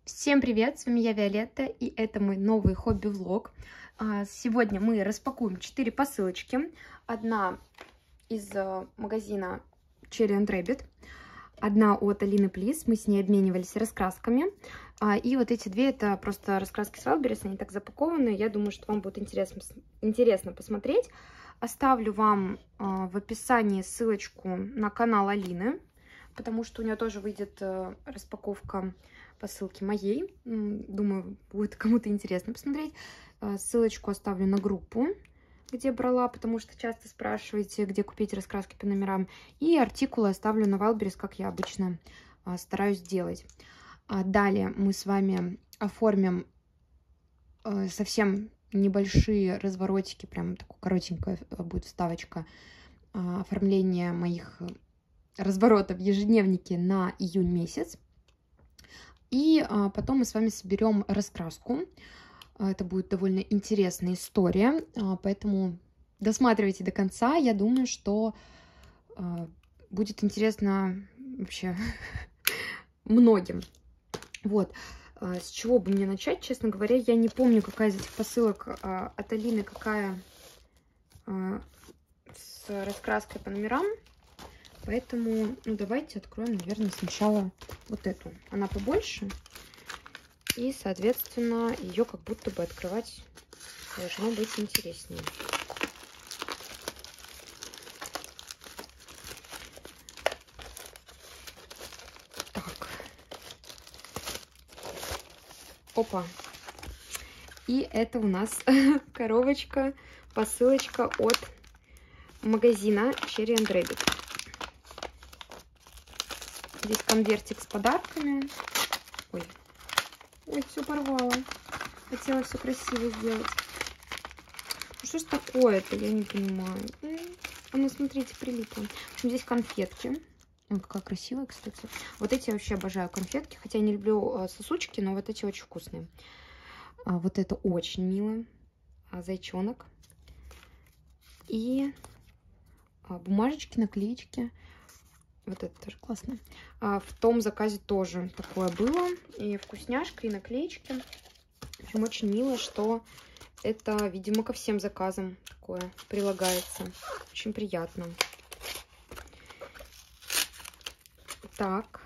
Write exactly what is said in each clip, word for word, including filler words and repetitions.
Всем привет, с вами я Виолетта, и это мой новый хобби-влог. Сегодня мы распакуем четыре посылочки. Одна из магазина Cherry and Rabbit, одна от Алины Плис, мы с ней обменивались раскрасками. И вот эти две, это просто раскраски с Wildberries, они так запакованы. Я думаю, что вам будет интересно, интересно посмотреть. Оставлю вам в описании ссылочку на канал Алины, потому что у нее тоже выйдет распаковка посылки моей. Думаю, будет кому-то интересно посмотреть. Ссылочку оставлю на группу, где брала, потому что часто спрашиваете, где купить раскраски по номерам. И артикулы оставлю на Wildberries, как я обычно стараюсь делать. Далее мы с вами оформим совсем небольшие разворотики, прям такая коротенькая будет вставочка оформления моих разворотов в ежедневнике на июнь месяц. И а, потом мы с вами соберем раскраску. Это будет довольно интересная история, а, поэтому досматривайте до конца. Я думаю, что а, будет интересно вообще многим. Вот. А, с чего бы мне начать, честно говоря, я не помню, какая из этих посылок а, от Алины, какая а, с раскраской по номерам. Поэтому, ну, давайте откроем, наверное, сначала вот эту. Она побольше. И, соответственно, ее как будто бы открывать должно быть интереснее. Так. Опа. И это у нас коробочка, посылочка от магазина Cherry and Rabbit. Здесь конвертик с подарками. Ой, ой, все порвала. Хотела все красиво сделать. Ну, что ж такое-то, я не понимаю. А ну, смотрите, прилипло. В общем, здесь конфетки. Ой, какая красивая, кстати. Вот эти я вообще обожаю конфетки. Хотя я не люблю сосучки, но вот эти очень вкусные. А вот это очень мило. А, зайчонок. И а, бумажечки, наклеечки. Вот это тоже классно. А в том заказе тоже такое было. И вкусняшка, и наклеечки. В общем, очень мило, что это, видимо, ко всем заказам такое прилагается. Очень приятно. Так.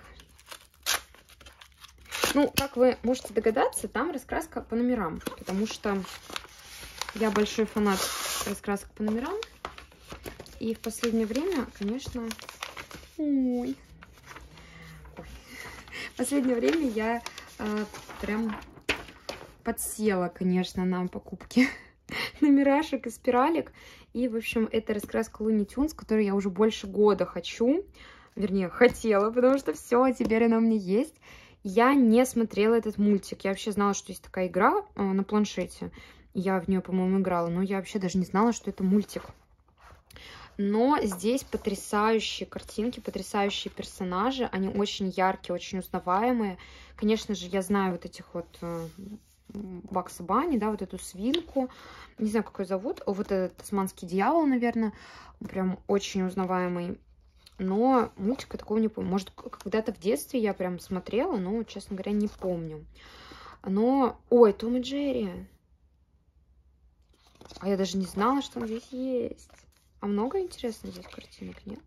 Ну, как вы можете догадаться, там раскраска по номерам. Потому что я большой фанат раскрасок по номерам. И в последнее время, конечно... Ой. Ой. В последнее время я э, прям подсела, конечно, на покупки номерашек и спиралек. И, в общем, это раскраска Looney Tunes, которую я уже больше года хочу. Вернее, хотела, потому что все, теперь она у меня есть. Я не смотрела этот мультик. Я вообще знала, что есть такая игра э, на планшете. Я в нее, по-моему, играла. Но я вообще даже не знала, что это мультик. Но здесь потрясающие картинки, потрясающие персонажи. Они очень яркие, очень узнаваемые. Конечно же, я знаю вот этих вот э, Бакса Банни, да, вот эту свинку. Не знаю, как ее зовут. Вот этот тасманский дьявол, наверное. Прям очень узнаваемый. Но мультика такого не помню. Может, когда-то в детстве я прям смотрела, но, честно говоря, не помню. Но... Ой, Том и Джерри. А я даже не знала, что он здесь есть. А много, интересно, здесь картинок нет?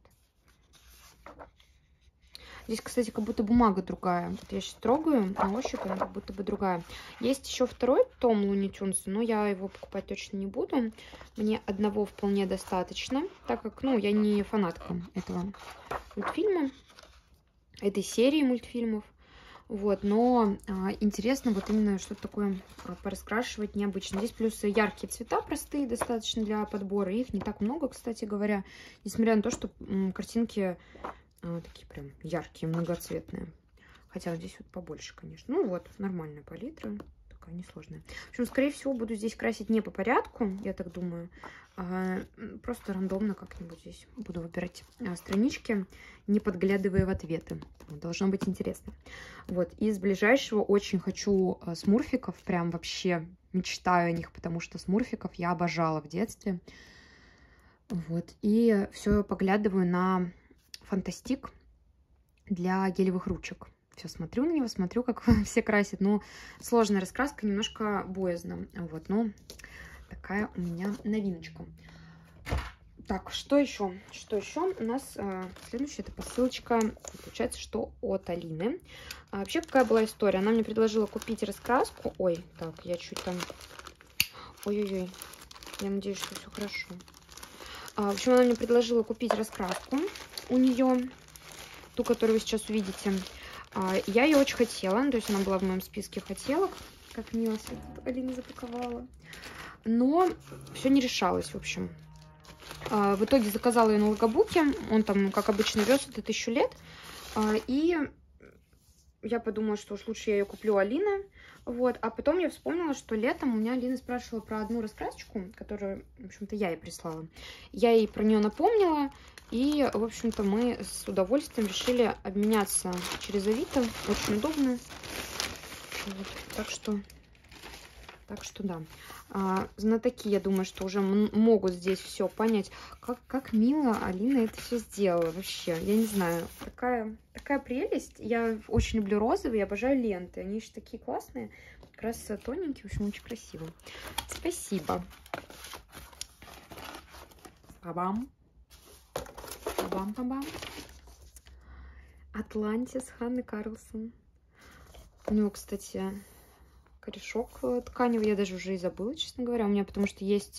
Здесь, кстати, как будто бумага другая. Вот я сейчас трогаю, на ощупь она как будто бы другая. Есть еще второй том Looney Tunes, но я его покупать точно не буду. Мне одного вполне достаточно, так как, ну, я не фанатка этого мультфильма, этой серии мультфильмов. Вот, но а, интересно вот именно что-то такое а, пораскрашивать необычно. Здесь плюс яркие цвета простые достаточно для подбора. Их не так много, кстати говоря, несмотря на то, что м, картинки а, такие прям яркие, многоцветные. Хотя вот здесь вот побольше, конечно. Ну вот, нормальная палитра, такая несложная. В общем, скорее всего, буду здесь красить не по порядку, я так думаю. А, просто рандомно как-нибудь здесь буду выбирать а, странички, не подглядывая в ответы. Должно быть интересно. Вот, из ближайшего очень хочу а, смурфиков, прям вообще мечтаю о них, потому что смурфиков я обожала в детстве. Вот, и все поглядываю на фантастик для гелевых ручек. Все, смотрю на него, смотрю, как все красят. Ну, сложная раскраска, немножко боязно. Вот, ну, такая у меня новиночка. Так, что еще? Что еще? У нас э, следующая это посылочка, получается, что от Алины. А вообще, какая была история? Она мне предложила купить раскраску. Ой, так, я чуть там... Ой-ой-ой, я надеюсь, что все хорошо. А, в общем, она мне предложила купить раскраску у нее, ту, которую вы сейчас увидите. А, я ее очень хотела, то есть она была в моем списке хотелок, как мило все Алина запаковала. Но все не решалось, в общем. В итоге заказала ее на Логобуке. Он там, как обычно, вез это тысячу лет. И я подумала, что уж лучше я ее куплю Алины. Вот. А потом я вспомнила, что летом у меня Алина спрашивала про одну раскрасочку, которую, в общем-то, я ей прислала. Я ей про нее напомнила. И, в общем-то, мы с удовольствием решили обменяться через Авито. Очень удобно. Вот. Так что... Так что да, а, знатоки, я думаю, что уже могут здесь все понять. Как, как мило Алина это все сделала вообще. Я не знаю, такая, такая прелесть. Я очень люблю розовые, я обожаю ленты. Они еще такие классные, как раз тоненькие, в общем, очень красиво. Спасибо. Па-бам. Па-бам-па-бам. Атлантис Ханны Карлсон. У него, кстати... корешок тканевый, я даже уже и забыла, честно говоря. У меня потому что есть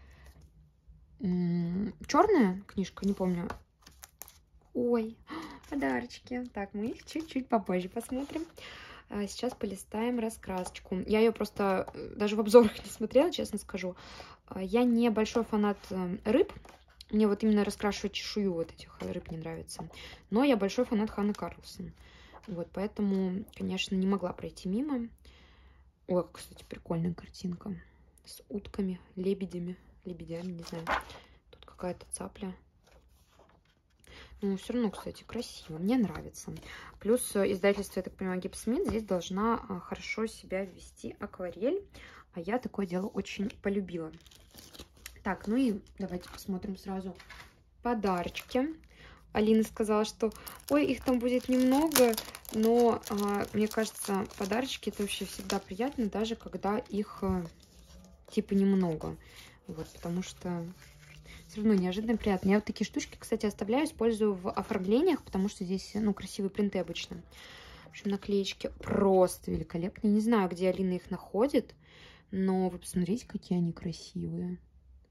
черная книжка, не помню. Ой, подарочки. Так, мы их чуть-чуть попозже посмотрим. Сейчас полистаем раскрасочку. Я ее просто даже в обзорах не смотрела, честно скажу. Я не большой фанат рыб. Мне вот именно раскрашивать чешую вот этих рыб не нравится. Но я большой фанат Ханны Карлсон. Вот, поэтому, конечно, не могла пройти мимо. Ой, кстати, прикольная картинка. С утками, лебедями, лебедями, не знаю. Тут какая-то цапля. Ну, все равно, кстати, красиво. Мне нравится. Плюс издательство, я так понимаю, Гипсмит здесь должна хорошо себя вести акварель. А я такое дело очень полюбила. Так, ну и давайте посмотрим сразу подарочки. Алина сказала, что ой, их там будет немного, но а, мне кажется, подарочки это вообще всегда приятно, даже когда их а, типа немного. Вот, потому что все равно неожиданно приятно. Я вот такие штучки, кстати, оставляю, использую в оформлениях, потому что здесь, ну, красивые принты обычно. В общем, наклеечки просто великолепные. Не знаю, где Алина их находит, но вы посмотрите, какие они красивые.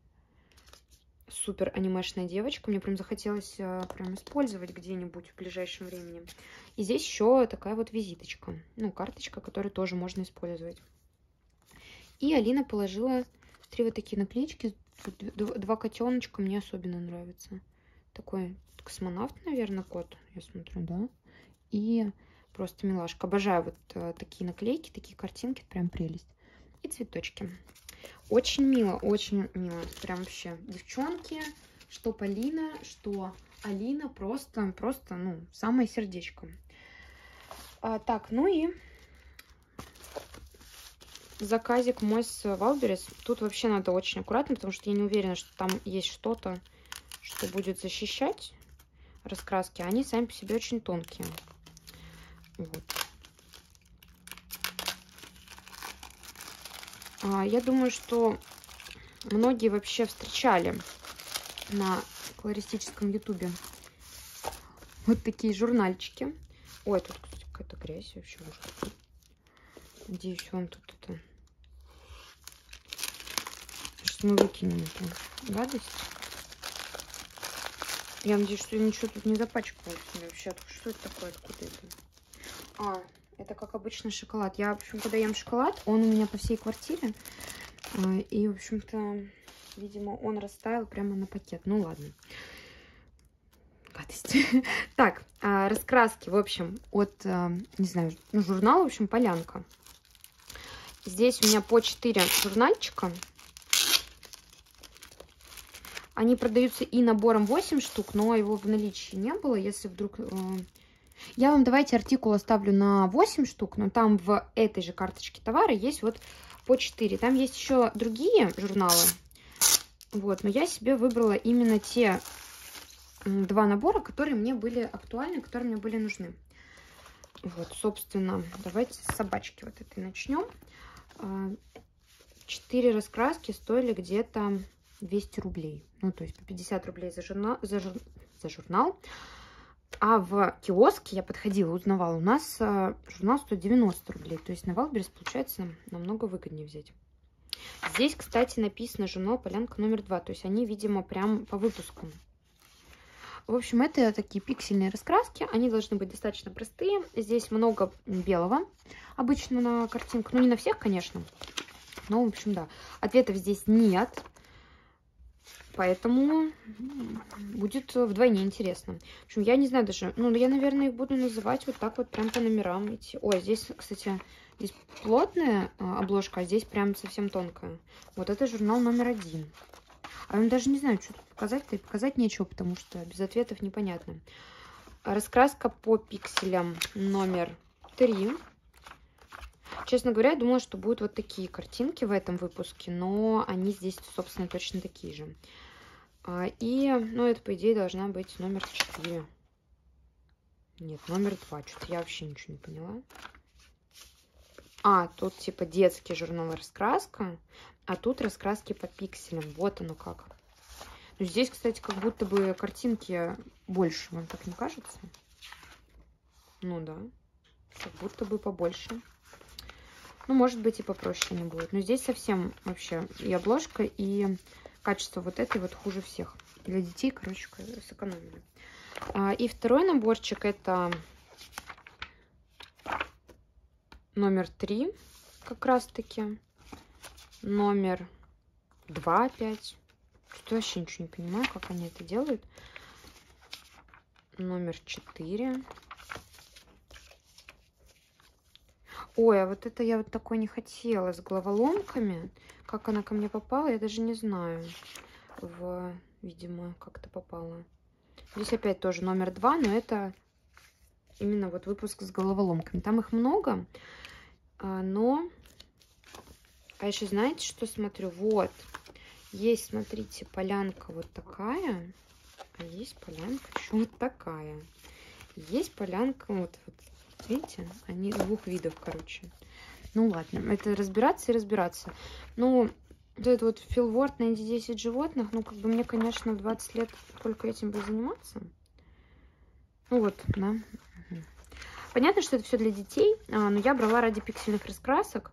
Супер анимешная девочка. Мне прям захотелось а, прям использовать где-нибудь в ближайшем времени. И здесь еще такая вот визиточка. Ну, карточка, которую тоже можно использовать. И Алина положила три вот такие наклеечки. Два котеночка мне особенно нравятся. Такой космонавт, наверное, кот. Я смотрю, да. И просто милашка. Обожаю вот а, такие наклейки, такие картинки. Прям прелесть. И цветочки. Очень мило, очень мило. Прям вообще девчонки, что Полина, что Алина, просто, просто, ну, самое сердечко. А, так, ну и заказик мой с Валберес. Тут вообще надо очень аккуратно, потому что я не уверена, что там есть что-то, что будет защищать раскраски. Они сами по себе очень тонкие. Вот. Я думаю, что многие вообще встречали на колористическом ютубе вот такие журнальчики. Ой, тут, кстати, какая-то грязь вообще. Может. Надеюсь, вам тут это... Сейчас мы выкинем эту гадость. Я надеюсь, что я ничего тут не запачкалось вообще. Что это такое? Откуда это? А... Это, как обычно, шоколад. Я, в общем, когда ем шоколад, он у меня по всей квартире. И, в общем-то, видимо, он растаял прямо на пакет. Ну, ладно. Гадость. Так, раскраски, в общем, от, не знаю, журнала, в общем, Полянка. Здесь у меня по четыре журнальчика. Они продаются и набором восемь штук, но его в наличии не было. Если вдруг... Я вам давайте артикул оставлю на восемь штук, но там в этой же карточке товара есть вот по четыре. Там есть еще другие журналы, вот, но я себе выбрала именно те два набора, которые мне были актуальны, которые мне были нужны. Вот, собственно, давайте с собачки вот этой начнем. Четыре раскраски стоили где-то двести рублей. Ну, то есть по пятьдесят рублей за журнал, за, жур, за журнал. А в киоске я подходила, узнавала, у нас журнал сто девяносто рублей. То есть на Вайлдберрис получается намного выгоднее взять. Здесь, кстати, написано журнал «Полянка номер два». То есть они, видимо, прям по выпускам. В общем, это такие пиксельные раскраски. Они должны быть достаточно простые. Здесь много белого обычно на картинку. Ну, не на всех, конечно. Но, в общем, да. Ответов здесь нет. Поэтому будет вдвойне интересно. В общем, я не знаю даже... Ну, я, наверное, их буду называть вот так вот прям по номерам идти. Ой, здесь, кстати, здесь плотная обложка, а здесь прям совсем тонкая. Вот это журнал номер один. А я даже не знаю, что тут показать-то, и показать нечего, потому что без ответов непонятно. Раскраска по пикселям номер три. Честно говоря, я думала, что будут вот такие картинки в этом выпуске, но они здесь, собственно, точно такие же. И, ну, это, по идее, должна быть номер четыре. Нет, номер два. Что-то я вообще ничего не поняла. А, тут, типа, детский журнал раскраска. А тут раскраски по пикселям. Вот оно как. Но здесь, кстати, как будто бы картинки больше. Вам так не кажется? Ну да. Как будто бы побольше. Ну, может быть, и попроще они будут. Но здесь совсем вообще и обложка, и качество вот этой вот хуже всех. Для детей, короче, сэкономили. И второй наборчик — это номер три как раз-таки. Номер два опять. Что-то вообще ничего не понимаю, как они это делают. Номер четыре. Ой, а вот это я вот такой не хотела, с головоломками. Как она ко мне попала, я даже не знаю. В, видимо, как-то попала. Здесь опять тоже номер два, но это именно вот выпуск с головоломками. Там их много, но... А еще знаете, что смотрю? Вот. Есть, смотрите, полянка вот такая, а есть полянка еще вот такая. Есть полянка вот... вот видите, они двух видов, короче. Ну ладно, это разбираться и разбираться. Ну, вот это вот Филворд, найди десять животных. Ну, как бы мне, конечно, в двадцать лет только этим бы заниматься. Ну вот, да. Угу. Понятно, что это все для детей, но я брала ради пиксельных раскрасок.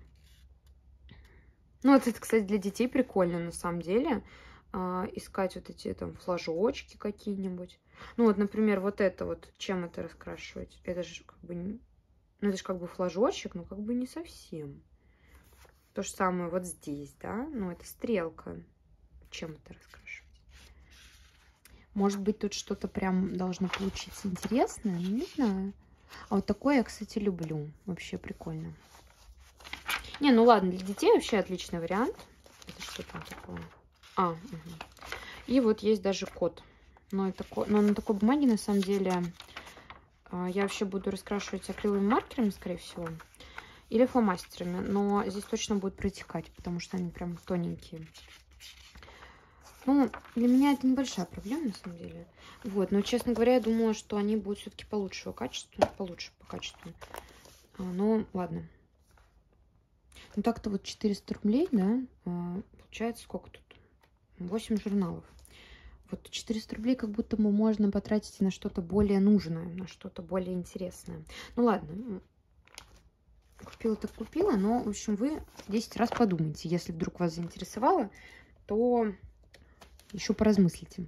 Ну, вот это, кстати, для детей прикольно, на самом деле. Искать вот эти там флажочки какие-нибудь. Ну, вот, например, вот это вот, чем это раскрашивать? Это же как бы, не... ну, это же как бы флажочек, но как бы не совсем. То же самое вот здесь, да? Ну, это стрелка. Чем это раскрашивать? Может быть, тут что-то прям должно получиться интересное? Ну, не знаю. А вот такое я, кстати, люблю. Вообще прикольно. Не, ну ладно, для детей вообще отличный вариант. Это что там такое? А, угу. И вот есть даже код. Но, это, но на такой бумаге, на самом деле, я вообще буду раскрашивать акриловыми маркерами, скорее всего. Или фломастерами. Но здесь точно будет протекать, потому что они прям тоненькие. Ну, для меня это небольшая проблема, на самом деле. Вот, но, честно говоря, я думала, что они будут все-таки получше по качеству. Получше по качеству. Ну, ладно. Ну, так-то вот четыреста рублей, да, получается сколько тут? восемь журналов. Вот четыреста рублей как будто бы можно потратить на что-то более нужное, на что-то более интересное. Ну, ладно. Купила так купила, но, в общем, вы десять раз подумайте. Если вдруг вас заинтересовало, то еще поразмыслите.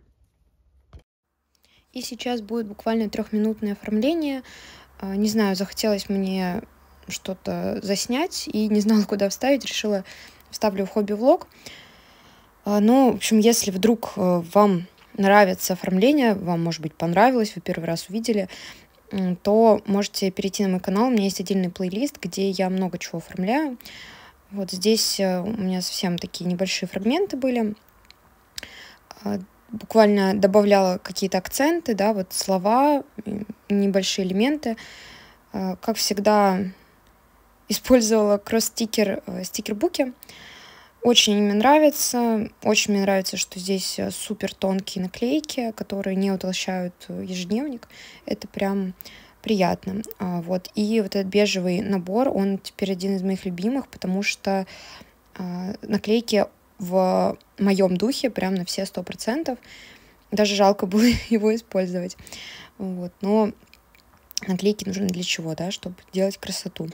И сейчас будет буквально трехминутное оформление. Не знаю, захотелось мне что-то заснять и не знала, куда вставить. Решила, вставлю в хобби-влог. Ну, в общем, если вдруг вам нравится оформление, вам, может быть, понравилось, вы первый раз увидели, то можете перейти на мой канал. У меня есть отдельный плейлист, где я много чего оформляю. Вот здесь у меня совсем такие небольшие фрагменты были. Буквально добавляла какие-то акценты, да, вот слова, небольшие элементы. Как всегда, использовала кросс-стикер стикербуки. Очень мне нравится. Очень мне нравится, что здесь супер тонкие наклейки, которые не утолщают ежедневник. Это прям приятно. Вот. И вот этот бежевый набор, он теперь один из моих любимых, потому что наклейки в моем духе прям на все сто процентов. Даже жалко было его использовать. Вот. Но наклейки нужны для чего, да, чтобы делать красоту.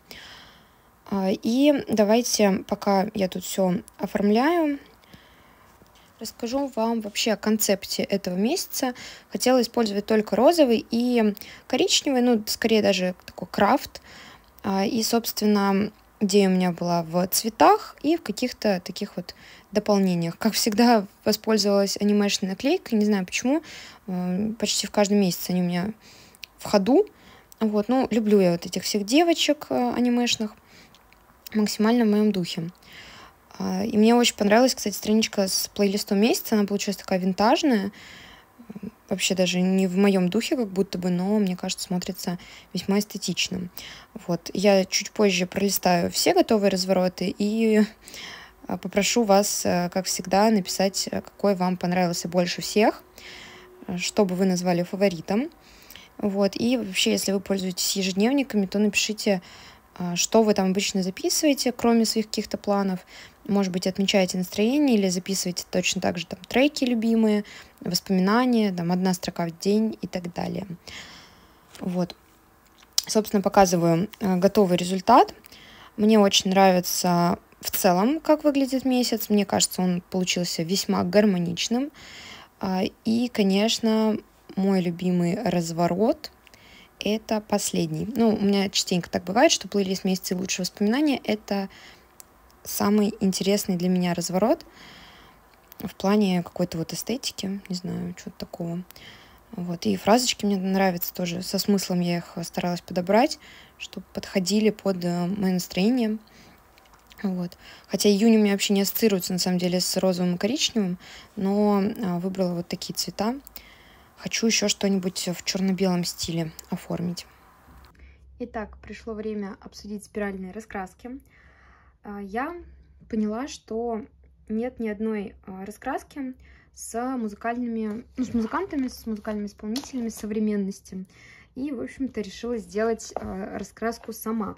И давайте, пока я тут все оформляю, расскажу вам вообще о концепте этого месяца. Хотела использовать только розовый и коричневый, ну, скорее даже такой крафт. И, собственно, идея у меня была в цветах и в каких-то таких вот дополнениях. Как всегда, воспользовалась анимешной наклейкой, не знаю почему. Почти в каждом месяце они у меня в ходу. Вот, ну, люблю я вот этих всех девочек анимешных. Максимально в моем духе. И мне очень понравилась, кстати, страничка с плейлистом месяца. Она получилась такая винтажная. Вообще даже не в моем духе как будто бы, но, мне кажется, смотрится весьма эстетично. Вот. Я чуть позже пролистаю все готовые развороты и попрошу вас, как всегда, написать, какой вам понравился больше всех, что бы вы назвали фаворитом. Вот. И вообще, если вы пользуетесь ежедневниками, то напишите, что вы там обычно записываете, кроме своих каких-то планов. Может быть, отмечаете настроение или записываете точно так же там треки любимые, воспоминания, там одна строка в день и так далее. Вот. Собственно, показываю готовый результат. Мне очень нравится в целом, как выглядит месяц. Мне кажется, он получился весьма гармоничным. И, конечно, мой любимый разворот — это последний. Ну, у меня частенько так бывает, что плейлист месяца и лучшие воспоминания — это самый интересный для меня разворот в плане какой-то вот эстетики, не знаю, чего-то такого. Вот. И фразочки мне нравятся тоже, со смыслом я их старалась подобрать, чтобы подходили под мое настроение. Вот. Хотя июнь у меня вообще не ассоциируется, на самом деле, с розовым и коричневым, но выбрала вот такие цвета. Хочу еще что-нибудь в черно-белом стиле оформить. Итак, пришло время обсудить спиральные раскраски. Я поняла, что нет ни одной раскраски с музыкальными, ну, с музыкантами, с музыкальными исполнителями современности. И, в общем-то, решила сделать раскраску сама.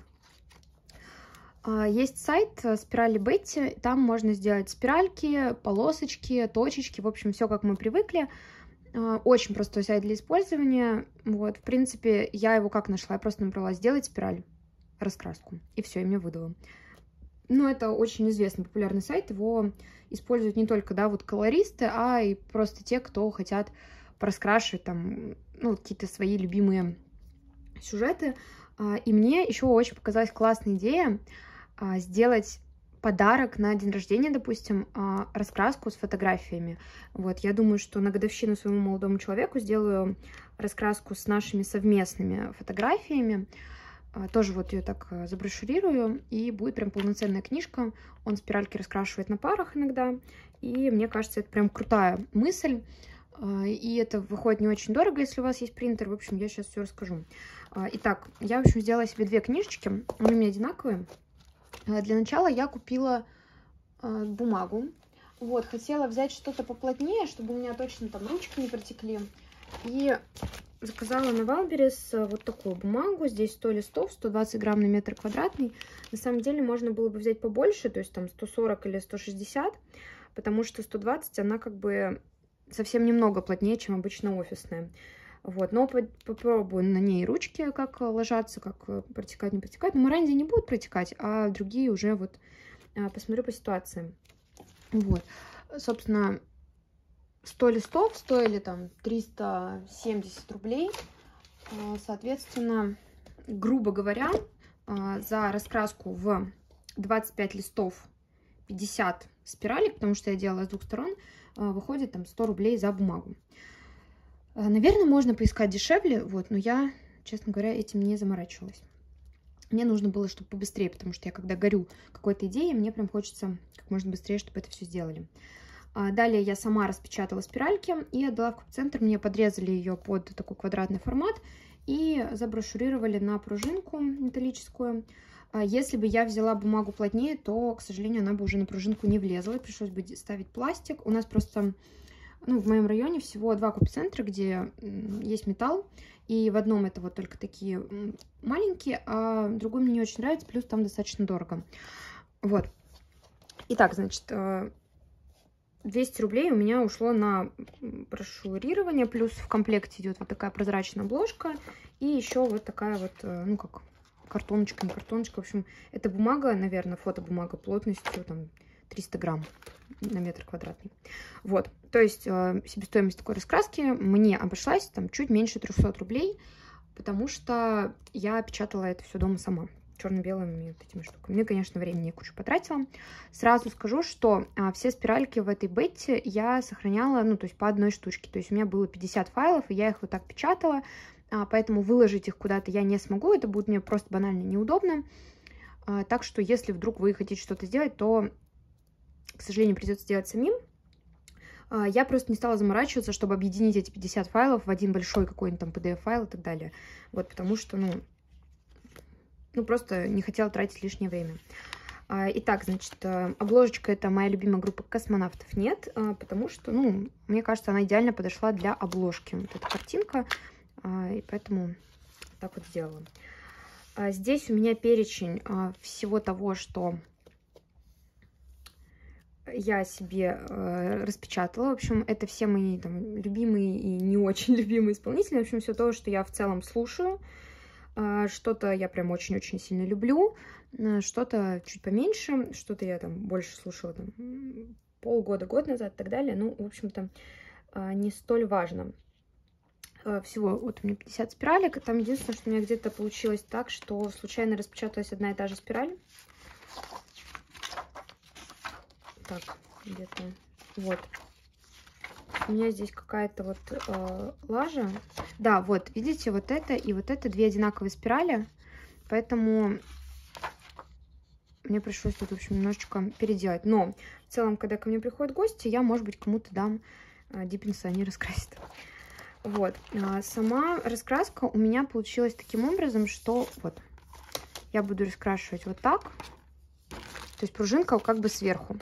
Есть сайт Спирали Бетти, там можно сделать спиральки, полосочки, точечки, в общем, все как мы привыкли. Очень простой сайт для использования. Вот, в принципе, я его как нашла? Я просто набрала «сделать спираль», раскраску, и все, и мне выдало. Ну, это очень известный, популярный сайт, его используют не только, да, вот колористы, а и просто те, кто хотят пораскрашивать там, ну, какие-то свои любимые сюжеты. И мне еще очень показалась классная идея сделать подарок на день рождения, допустим, раскраску с фотографиями. Вот, я думаю, что на годовщину своему молодому человеку сделаю раскраску с нашими совместными фотографиями. Тоже вот ее так заброшюрирую, и будет прям полноценная книжка. Он спиральки раскрашивает на парах иногда, и мне кажется, это прям крутая мысль. И это выходит не очень дорого, если у вас есть принтер. В общем, я сейчас все расскажу. Итак, я, в общем, сделала себе две книжечки. Они у меня одинаковые. Для начала я купила бумагу. Вот, хотела взять что-то поплотнее, чтобы у меня точно там ручки не протекли. И заказала на Валберес вот такую бумагу. Здесь сто листов, сто двадцать грамм на метр квадратный. На самом деле можно было бы взять побольше, то есть там сто сорок или сто шестьдесят, потому что сто двадцать, она как бы совсем немного плотнее, чем обычно офисная. Вот, но попробую на ней ручки, как ложатся, как протекать, не протекать. Но Моранди не будут протекать, а другие уже вот посмотрю по ситуации. Вот, собственно, сто листов стоили там триста семьдесят рублей. Соответственно, грубо говоря, за раскраску в двадцать пять листов пятьдесят спиралек, потому что я делала с двух сторон, выходит там сто рублей за бумагу. Наверное, можно поискать дешевле, вот, но я, честно говоря, этим не заморачивалась. Мне нужно было, чтобы побыстрее, потому что я, когда горю какой-то идеей, мне прям хочется как можно быстрее, чтобы это все сделали. Далее я сама распечатала спиральки и отдала в копцентр. Мне подрезали ее под такой квадратный формат и заброшюрировали на пружинку металлическую. Если бы я взяла бумагу плотнее, то, к сожалению, она бы уже на пружинку не влезла. Пришлось бы ставить пластик. У нас просто ну, в моем районе всего два копицентра, где есть металл. И в одном это вот только такие маленькие, а другой мне не очень нравится, плюс там достаточно дорого. Вот. Итак, значит, двести рублей у меня ушло на брошюрирование, плюс в комплекте идет вот такая прозрачная обложка и еще вот такая вот, ну, как картоночка, не картоночка, в общем, это бумага, наверное, фотобумага плотностью там триста грамм на метр квадратный. Вот, то есть э, себестоимость такой раскраски мне обошлась там чуть меньше трёхсот рублей, потому что я печатала это все дома сама, черно-белыми вот этими штуками. Мне, конечно, времени кучу потратила. Сразу скажу, что а, все спиральки в этой бетте я сохраняла, ну, то есть по одной штучке. То есть у меня было пятьдесят файлов, и я их вот так печатала, а, поэтому выложить их куда-то я не смогу, это будет мне просто банально неудобно. А, так что, если вдруг вы хотите что-то сделать, то, к сожалению, придется делать самим. А, я просто не стала заморачиваться, чтобы объединить эти пятьдесят файлов в один большой какой-нибудь там пи ди эф-файл и так далее. Вот, потому что, ну... Ну, просто не хотела тратить лишнее время. Итак, значит, обложечка — это моя любимая группа «Космонавтов нет», потому что, ну, мне кажется, она идеально подошла для обложки. Вот эта картинка, и поэтому так вот сделала. Здесь у меня перечень всего того, что я себе распечатала. В общем, это все мои там любимые и не очень любимые исполнители. В общем, все то, что я в целом слушаю. Что-то я прям очень-очень сильно люблю, что-то чуть поменьше, что-то я там больше слушала там полгода, год назад и так далее. Ну, в общем-то, не столь важно. Всего вот у меня пятьдесят спиралек. Там единственное, что у меня где-то получилось так, что случайно распечаталась одна и та же спираль. Так, где-то вот. У меня здесь какая-то вот э, лажа. Да, вот, видите, вот это и вот это две одинаковые спирали. Поэтому мне пришлось тут, в общем, немножечко переделать. Но в целом, когда ко мне приходят гости, я, может быть, кому-то дам э, диппинса, они раскрасят. Вот. А сама раскраска у меня получилась таким образом, что вот я буду раскрашивать вот так. То есть пружинка как бы сверху.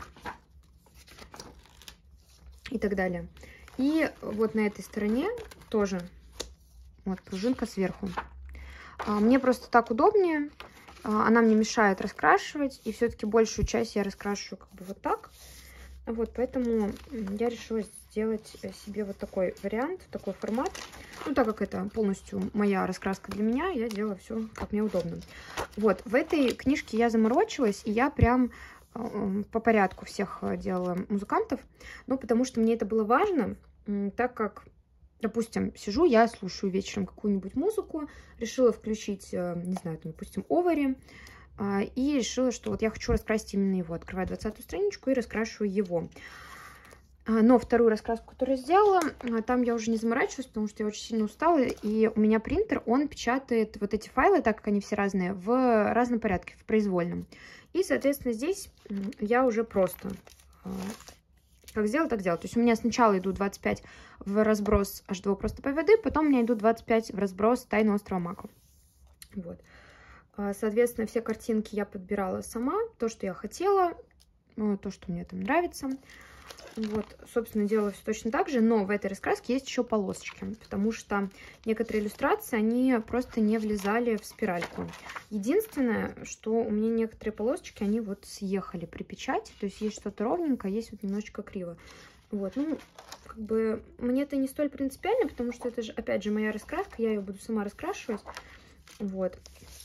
И так далее. И вот на этой стороне тоже вот пружинка сверху. Мне просто так удобнее. Она мне мешает раскрашивать. И все-таки большую часть я раскрашиваю как бы вот так. Вот, поэтому я решила сделать себе вот такой вариант, такой формат. Ну, так как это полностью моя раскраска для меня, я делаю все как мне удобно. Вот, в этой книжке я заморочилась, и я прям по порядку всех делала музыкантов, ну, потому что мне это было важно, так как, допустим, сижу, я слушаю вечером какую-нибудь музыку, решила включить, не знаю, там, допустим, Овари, и решила, что вот я хочу раскрасить именно его. Открываю двадцатую страничку и раскрашиваю его. Но вторую раскраску, которую я сделала, там я уже не заморачиваюсь, потому что я очень сильно устала, и у меня принтер, он печатает вот эти файлы, так как они все разные, в разном порядке, в произвольном. И, соответственно, здесь я уже просто как сделала, так сделала. То есть у меня сначала идут двадцать пять в разброс эйч два о просто по воды, потом у меня идут двадцать пять в разброс Тайны острова Мако. Вот. Соответственно, все картинки я подбирала сама, то, что я хотела, то, что мне там нравится. Вот, собственно, делала все точно так же, но в этой раскраске есть еще полосочки, потому что некоторые иллюстрации, они просто не влезали в спиральку. Единственное, что у меня некоторые полосочки, они вот съехали при печати, то есть есть что-то ровненькое, есть вот немножечко криво. Вот, ну, как бы, мне это не столь принципиально, потому что это же, опять же, моя раскраска, я ее буду сама раскрашивать. Вот.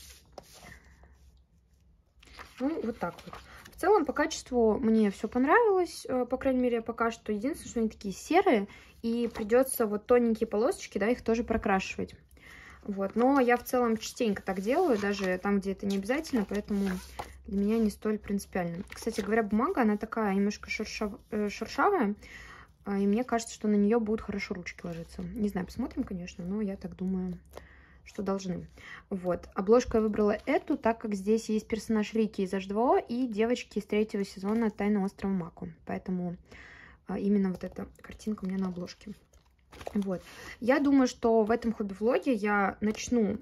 Ну, вот так вот. В целом, по качеству мне все понравилось, по крайней мере, пока что. Единственное, что они такие серые, и придется вот тоненькие полосочки, да, их тоже прокрашивать. Вот, но я в целом частенько так делаю, даже там, где это не обязательно, поэтому для меня не столь принципиально. Кстати говоря, бумага, она такая немножко шершав... шершавая, и мне кажется, что на нее будут хорошо ручки ложиться. Не знаю, посмотрим, конечно, но я так думаю, что должны. Вот. Обложку я выбрала эту, так как здесь есть персонаж Рики из эйч два о и девочки из третьего сезона Тайны острова Мако. Поэтому а, именно вот эта картинка у меня на обложке. Вот. Я думаю, что в этом хобби-влоге я начну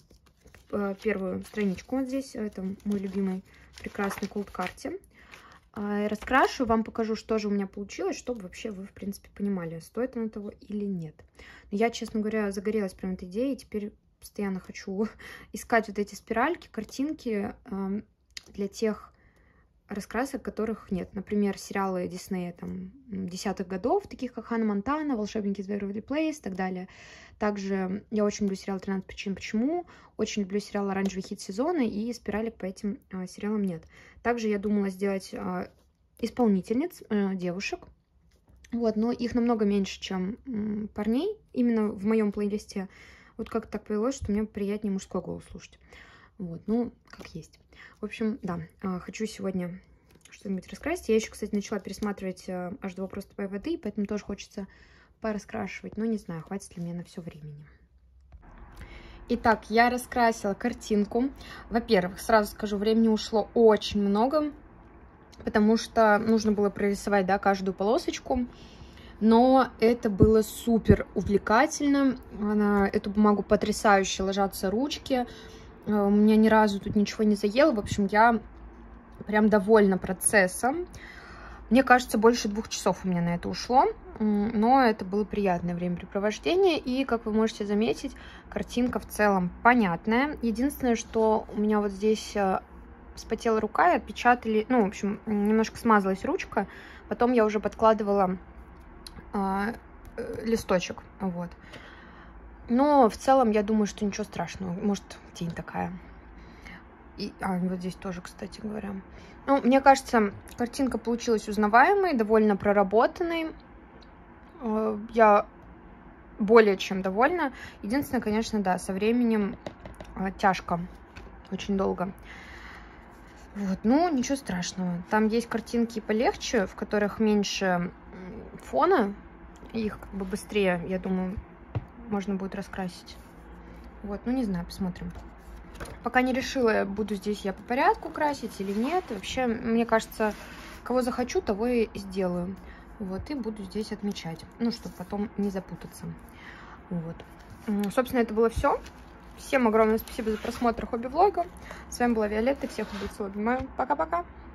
а, первую страничку вот здесь. Это мой любимый прекрасный колд-карте. раскрашу, вам покажу, что же у меня получилось, чтобы вообще вы, в принципе, понимали, стоит оно того или нет. Но я, честно говоря, загорелась прям этой идеей, теперь постоянно хочу искать вот эти спиральки, картинки э, для тех раскрасок, которых нет. Например, сериалы Диснея там десятых годов, таких как Ханна Монтана, Волшебники из Вэйверли Плейс и так далее. Также я очень люблю сериал тринадцать причин почему, очень люблю сериал Оранжевый хит сезона, и спиралек по этим э, сериалам нет. Также я думала сделать э, исполнительниц, э, девушек, вот, но их намного меньше, чем э, парней, именно в моем плейлисте. Вот как так повелось, что мне приятнее мужской голос слушать. Вот, ну, как есть. В общем, да, э, хочу сегодня что-нибудь раскрасить. Я еще, кстати, начала пересматривать э, аш два о просто по воды, поэтому тоже хочется пораскрашивать. Но не знаю, хватит ли мне на все времени. Итак, я раскрасила картинку. Во-первых, сразу скажу, времени ушло очень много, потому что нужно было прорисовать, да, каждую полосочку. Но это было супер увлекательно. На эту бумагу потрясающе ложатся ручки. У меня ни разу тут ничего не заело. В общем, я прям довольна процессом. Мне кажется, больше двух часов у меня на это ушло. Но это было приятное времяпрепровождение. И, как вы можете заметить, картинка в целом понятная. Единственное, что у меня вот здесь вспотела рука и отпечатали... Ну, в общем, немножко смазалась ручка. Потом я уже подкладывала э, листочек. Вот. Но в целом, я думаю, что ничего страшного. Может, тень такая. И, а, вот здесь тоже, кстати говоря. Ну, мне кажется, картинка получилась узнаваемой, довольно проработанной. Я более чем довольна. Единственное, конечно, да, со временем тяжко, очень долго. Вот, ну, ничего страшного. Там есть картинки полегче, в которых меньше фона. Их как бы быстрее, я думаю, можно будет раскрасить. Вот, ну, не знаю, посмотрим. Пока не решила, буду здесь я по порядку красить или нет. Вообще, мне кажется, кого захочу, того и сделаю. Вот, и буду здесь отмечать. Ну, чтобы потом не запутаться. Вот. Собственно, это было все. Всем огромное спасибо за просмотр хобби-влога. С вами была Виолетта. Всех люблю, целую, обнимаю. Пока-пока.